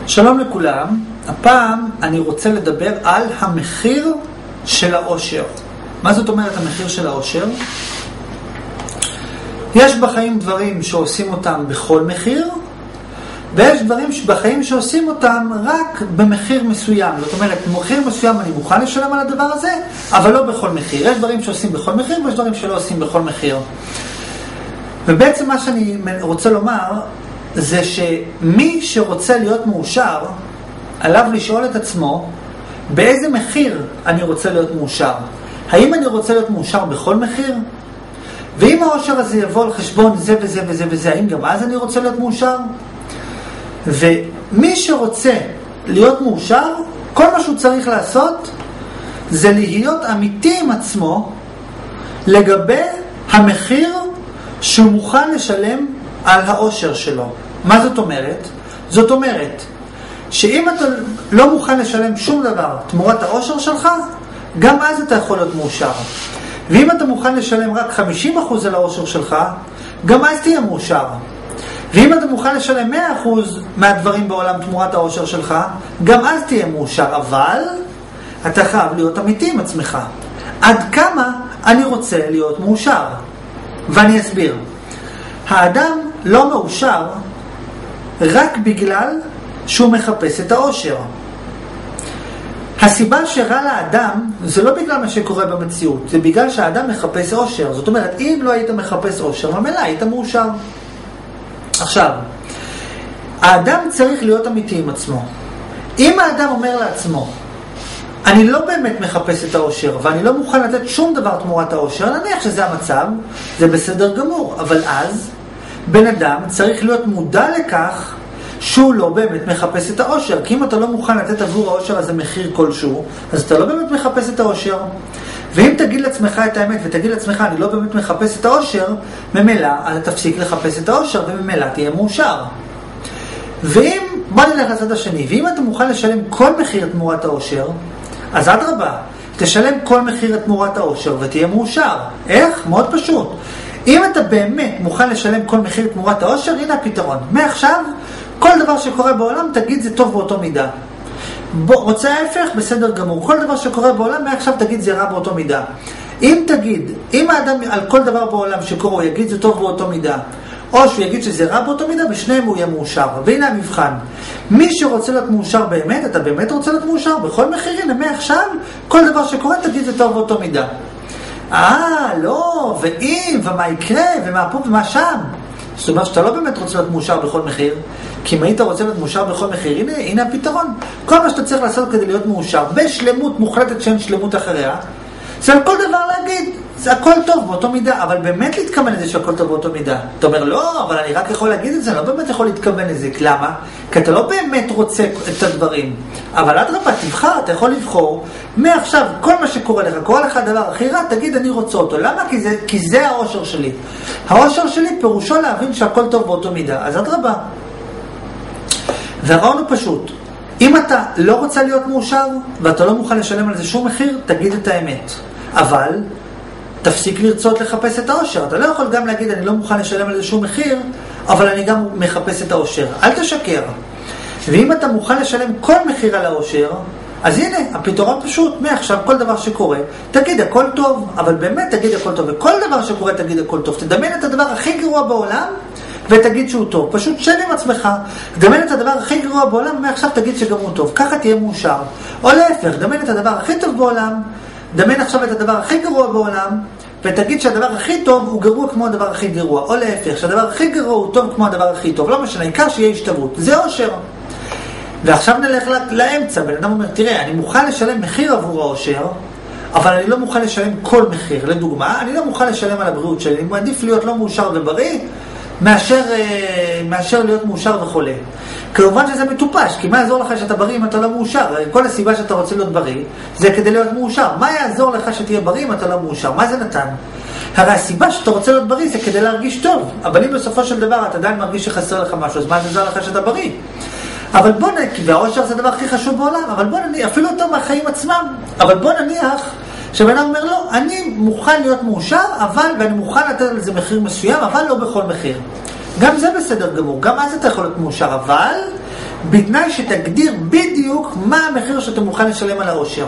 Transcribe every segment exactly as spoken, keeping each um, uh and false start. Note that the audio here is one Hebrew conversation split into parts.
שלום לכולם, הפעם אני רוצה לדבר על המחיר של העושר. מה זאת אומרת המחיר של העושר? יש בחיים דברים שעושים אותם בכל מחיר, ויש דברים בחיים שעושים אותם רק במחיר מסוים. זאת אומרת, במחיר מסוים אני מוכן לשלם על הדבר הזה, אבל לא בכל מחיר. יש דברים שעושים בכל מחיר, ויש דברים שלא עושים בכל מחיר. ובעצם מה שאני רוצה לומר, זה שמי שרוצה להיות מאושר, עליו לשאול את עצמו, באיזה מחיר אני רוצה להיות מאושר? האם אני רוצה להיות מאושר בכל מחיר? ואם העושר הזה יבוא על חשבון זה וזה וזה וזה, האם גם אז אני רוצה להיות מאושר? ומי שרוצה להיות מאושר, כל מה שהוא צריך לעשות, זה להיות אמיתי עם עצמו, לגבי המחיר שהוא מוכן לשלם על העושר שלו. מה זאת אומרת? זאת אומרת, שאם אתה לא מוכן לשלם שום דבר תמורת העושר שלך, גם אז אתה יכול להיות מאושר. ואם אתה מוכן לשלם רק חמישים אחוז על העושר שלך, גם אז תהיה מאושר. ואם אתה מוכן לשלם מאה אחוז מהדברים בעולם תמורת העושר שלך, גם אז תהיה מאושר. אבל אתה חייב להיות אמיתי עם עצמך. עד כמה אני רוצה להיות מאושר? ואני אסביר. האדם לא מאושר רק בגלל שהוא מחפש את העושר. הסיבה שרע לאדם זה לא בגלל מה שקורה במציאות, זה בגלל שהאדם מחפש עושר. זאת אומרת, אם לא היית מחפש עושר, ממילא היית מאושר. עכשיו, האדם צריך להיות אמיתי עם עצמו. אם האדם אומר לעצמו, אני לא באמת מחפש את העושר, ואני לא מוכן לתת שום דבר תמורת העושר, נניח שזה המצב, זה בסדר גמור. אבל אז, בן אדם צריך להיות מודע לכך שהוא לא באמת מחפש את העושר. כי אם אתה לא מוכן לתת עבור העושר הזה מחיר כלשהו, אז אתה לא באמת מחפש את העושר. ואם תגיד לעצמך את האמת ותגיד לעצמך, אני לא באמת מחפש את העושר, ממילא אתה תפסיק לחפש את העושר, וממילא תהיה מאושר. ואם, בוא נלך לצד השני, ואם אתה מוכן לשלם כל מחיר תמורת העושר, אז אדרבה, תשלם כל מחיר תמורת העושר ותהיה מאושר. איך? מאוד פשוט. אם אתה באמת מוכן לשלם כל מחיר תמורת העושר, הנה הפתרון. מעכשיו, כל דבר שקורה בעולם, תגיד זה טוב באותו מידה. בוא, רוצה ההפך? בסדר גמור. כל דבר שקורה בעולם, מעכשיו תגיד זה רע באותו מידה. אם תגיד, אם האדם על כל דבר בעולם שקורה, הוא יגיד זה טוב באותו מידה, או שהוא יגיד שזה רע באותו מידה, בשניהם הוא יהיה מאושר. והנה המבחן. מי שרוצה להיות מאושר באמת, אתה באמת רוצה להיות מאושר בכל מחיר, הנה מעכשיו, כל דבר שקורה, תגיד זה טוב באותו מידה. אה, לא, ואם, ומה יקרה, ומה פה ומה שם. זאת אומרת שאתה לא באמת רוצה להיות מאושר בכל מחיר, כי אם היית רוצה להיות מאושר בכל מחיר, הנה, הנה הפתרון. כל מה שאתה צריך לעשות כדי להיות מאושר, בשלמות מוחלטת שאין שלמות אחריה, זה על כל דבר להגיד, זה הכל טוב באותו מידה, אבל באמת להתכוון לזה שהכל טוב באותו מידה. אתה אומר, לא, אבל אני רק יכול להגיד את זה, אני לא באמת יכול להתכוון לזה. למה? כי אתה לא באמת רוצה את הדברים. אבל עד רבה, תבחר, אתה יכול לבחור, מעכשיו, כל מה שקורה לך, קורה לך הדבר הכי רע, תגיד, אני רוצה אותו. למה? כי זה, כי זה העושר שלי. העושר שלי פירושו להבין שהכל טוב באותו מידה. אז עד רבה. והרעיון הוא פשוט. אם אתה לא רוצה להיות מאושר, ואתה לא מוכן לשלם על זה שום מחיר, תגיד את האמת. אבל תפסיק לרצות לחפש את העושר. אתה לא יכול גם להגיד, אני לא מוכן לשלם על זה שום מחיר, אבל אני גם מחפש את העושר. אל תשקר. ואם אתה מוכן לשלם כל מחיר על העושר, אז הנה, הפתרון פשוט, מעכשיו כל דבר שקורה, תגיד הכל טוב, אבל באמת תגיד הכל טוב. וכל דבר שקורה תגיד הכל טוב. תדמיין את הדבר הכי גרוע בעולם, ותגיד שהוא טוב. פשוט שב עם עצמך, דמיין את הדבר הכי גרוע בעולם, ומעכשיו תגיד שגם הוא טוב. ככה תהיה מאושר. או להפך, דמיין את הדבר הכי טוב בעולם, דמיין עכשיו את הדבר הכי גרוע בעולם, ותגיד שהדבר הכי טוב הוא גרוע כמו הדבר הכי גרוע. או להפך, שהדבר הכי גרוע הוא טוב כמו הדבר הכי טוב. לא משנה, העיקר שיהיה השתוות. זה עושר. ועכשיו נלך לאמצע. בן אדם אומר, תראה, אני מוכן לשלם מחיר עבור העושר, אבל אני לא מוכן לשלם כל מחיר. לדוגמה, אני לא מוכן לשלם על הבריאות שלי. אני מעדיף להיות לא מאושר ובריא, מאשר, מאשר להיות מאושר וחולה. כמובן שזה מטופש, כי מה יעזור לך שאתה בריא אם אתה לא מאושר? כל הסיבה שאתה רוצה להיות בריא זה כדי להיות מאושר. מה יעזור לך שתהיה בריא אם אתה לא מאושר? מה זה נתן? הרי הסיבה שאתה רוצה להיות בריא זה כדי להרגיש טוב. אבל אם בסופו של דבר אתה עדיין מרגיש שחסר לך משהו, אז מה יעזור לך שאתה בריא? אבל בוא נניח, והעושר זה הדבר הכי חשוב בעולם, אבל בוא נניח, אפילו יותר מהחיים עצמם, אבל בוא נניח שבן אדם אומר לו, אני מוכן להיות מאושר, אבל, ואני מוכן לתת על זה מחיר מסוים, אבל לא בכל מחיר. גם זה בסדר גמור, גם אז אתה יכול להיות מאושר, אבל בתנאי שתגדיר בדיוק מה המחיר שאתה מוכן לשלם על העושר,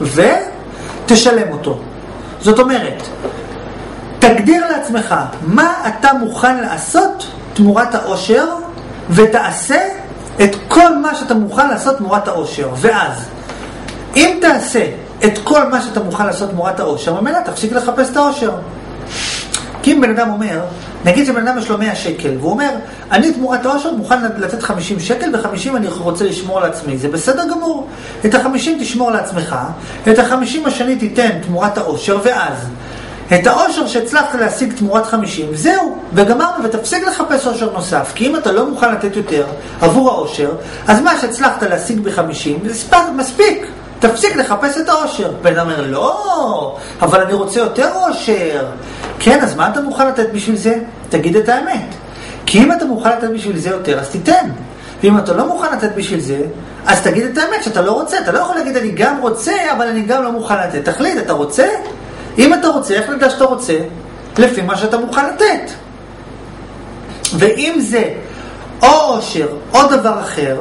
ותשלם אותו. זאת אומרת, תגדיר לעצמך מה אתה מוכן לעשות תמורת העושר, ותעשה את כל מה שאתה מוכן לעשות תמורת העושר. ואז, אם תעשה את כל מה שאתה מוכן לעשות תמורת העושר, ממילא תפסיק לחפש את העושר. כי אם בן אדם אומר, נגיד שבן אדם יש לו מאה שקל, והוא אומר, אני תמורת העושר מוכן לתת חמישים שקל, ו-חמישים אני רוצה לשמור לעצמי. זה בסדר גמור. את ה-חמישים תשמור לעצמך, את ה-חמישים השני תיתן תמורת העושר, ואז את העושר שהצלחת להשיג תמורת חמישים, זהו, וגמרנו, ותפסיק לחפש עושר נוסף. כי אם אתה לא מוכן לתת יותר עבור העושר, אז מה שהצלחת להשיג ב-חמישים, זה מספיק. תפסיק לחפש את העושר. בן אדם אומר, לא, אבל אני רוצה יותר עושר. כן, אז מה אתה מוכן לתת בשביל זה? תגיד את האמת. כי אם אתה מוכן לתת בשביל זה יותר, אז תיתן. ואם אתה לא מוכן לתת בשביל זה, אז תגיד את האמת שאתה לא רוצה. אתה לא יכול להגיד, אני גם רוצה, אבל אני גם לא מוכן לתת. תחליט, אתה רוצה? אם אתה רוצה, איך נדע שאתה רוצה? לפי מה שאתה מוכן לתת. ואם זה או עושר, או דבר אחר,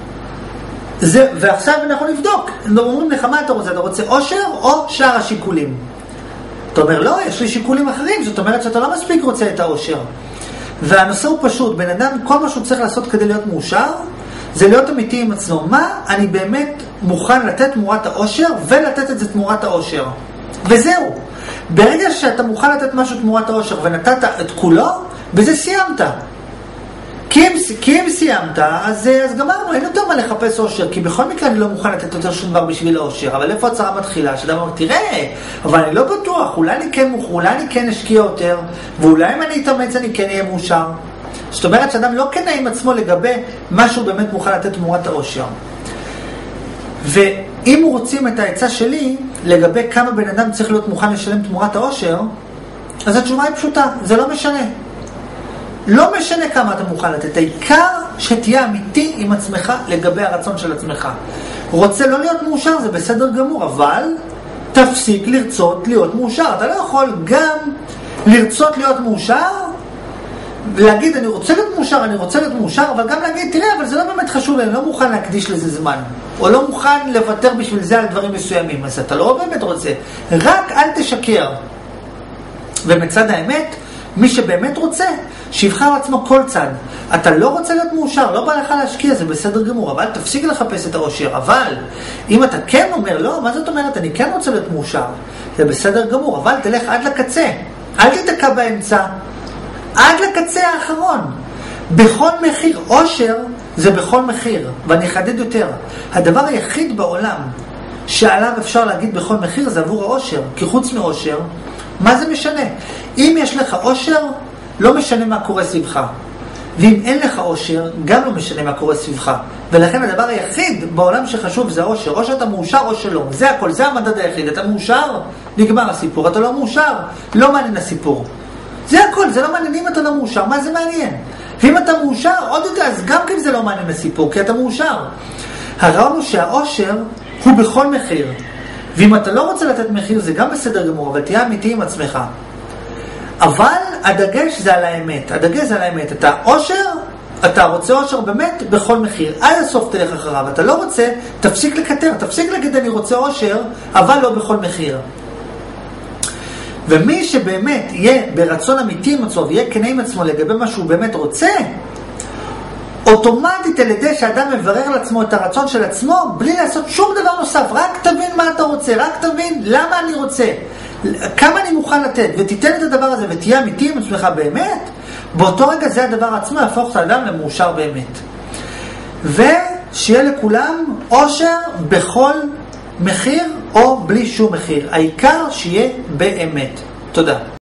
זה, ועכשיו אנחנו נבדוק. אומרים לך, מה אתה רוצה? אתה רוצה עושר או שאר השיקולים? אתה אומר, לא, יש לי שיקולים אחרים. זאת אומרת שאתה לא מספיק רוצה את העושר. והנושא הוא פשוט. בן אדם, כל מה שהוא צריך לעשות כדי להיות מאושר, זה להיות אמיתי עם עצמו. מה אני באמת מוכן לתת תמורת העושר, ולתת את זה תמורת העושר. וזהו. ברגע שאתה מוכן לתת משהו תמורת העושר, ונתת את כולו, בזה סיימת. כי אם, כי אם סיימת, אז, אז גמרנו, אין יותר מה לחפש עושר, כי בכל מקרה אני לא מוכן לתת יותר שום דבר בשביל העושר. אבל איפה הצרה מתחילה? שאדם אומר, תראה, אבל אני לא בטוח, אולי אני כן מוכן, אולי אני כן אשקיע יותר, ואולי אם אני אתאמץ אני כן אהיה מאושר. זאת אומרת שאדם לא כן עם עצמו לגבי משהו באמת מוכן לתת תמורת העושר. ואם רוצים את העצה שלי, לגבי כמה בן אדם צריך להיות מוכן לשלם תמורת העושר, אז התשובה היא פשוטה, זה לא משנה. לא משנה כמה אתה מוכן לתת, העיקר שתהיה אמיתי עם עצמך לגבי הרצון של עצמך. רוצה לא להיות מאושר, זה בסדר גמור, אבל תפסיק לרצות להיות מאושר. אתה לא יכול גם לרצות להיות מאושר, ולהגיד אני רוצה להיות מאושר, אני רוצה להיות מאושר, אבל גם להגיד, תראה, אבל זה לא באמת חשוב, אני לא מוכן להקדיש לזה זמן, או לא מוכן לוותר בשביל זה על דברים מסוימים. אז אתה לא באמת רוצה, רק אל תשקר. ומצד האמת, מי שבאמת רוצה, שיבחר לעצמו כל צד. אתה לא רוצה להיות מאושר, לא בא לך להשקיע, זה בסדר גמור, אבל תפסיק לחפש את העושר. אבל אם אתה כן אומר, לא, מה זאת אומרת, אני כן רוצה להיות מאושר, זה בסדר גמור, אבל תלך עד לקצה, אל תתקע באמצע, עד לקצה האחרון. בכל מחיר, עושר זה בכל מחיר. ואני אחדד יותר, הדבר היחיד בעולם שעליו אפשר להגיד בכל מחיר זה עבור העושר, כי חוץ מעושר, מה זה משנה? אם יש לך עושר, לא משנה מה קורה סביבך. ואם אין לך עושר, גם לא משנה מה קורה סביבך. ולכן הדבר היחיד בעולם שחשוב זה העושר. או שאתה מאושר או שלא. זה הכל, זה המדד היחיד. אתה מאושר, נגמר הסיפור. אתה לא מאושר, לא מעניין הסיפור. זה הכל, זה לא מעניין. אם אתה לא מאושר, מה זה מעניין? ואם אתה מאושר, עוד יותר, אז גם כן זה לא מעניין הסיפור, כי אתה מאושר. הרעיון הוא שהעושר הוא בכל מחיר. ואם אתה לא רוצה לתת מחיר, זה גם בסדר גמור, אבל תהיה אמיתי עם עצמך. אבל הדגש זה על האמת. הדגש זה על האמת. אתה עושר, אתה רוצה עושר באמת בכל מחיר. עד הסוף תלך אחריו. אתה לא רוצה, תפסיק לקטר. תפסיק להגיד אני רוצה עושר, אבל לא בכל מחיר. ומי שבאמת יהיה ברצון אמיתי עם עצמו, ויהיה כנה עם עצמו לגבי מה שהוא באמת רוצה, אוטומטית על ידי שאדם מברר לעצמו את הרצון של עצמו, בלי לעשות שום דבר נוסף, רק תבין מה אתה רוצה, רק תבין למה אני רוצה, כמה אני מוכן לתת, ותיתן את הדבר הזה, ותהיה אמיתי עם עצמך באמת, באותו רגע זה הדבר עצמו, יהפוך את האדם למאושר באמת. ושיהיה לכולם עושר בכל מחיר, או בלי שום מחיר. העיקר שיהיה באמת. תודה.